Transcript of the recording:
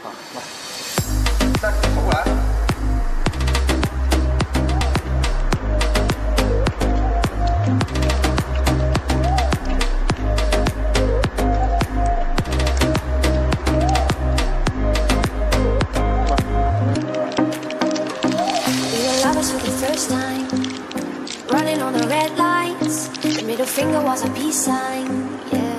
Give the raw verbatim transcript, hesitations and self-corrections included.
Nah, kita coba. Running on the red lights, the middle finger was a peace sign, yeah.